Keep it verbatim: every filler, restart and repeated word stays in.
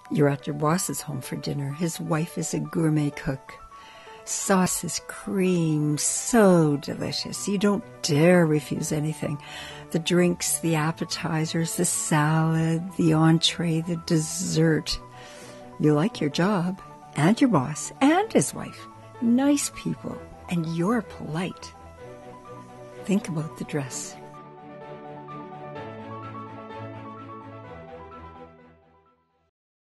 You're at your boss's home for dinner. His wife is a gourmet cook. Sauces, cream, so delicious. You don't dare refuse anything. The drinks, the appetizers, the salad, the entree, the dessert. You like your job and your boss and his wife. Nice people, and you're polite. Think about the dress.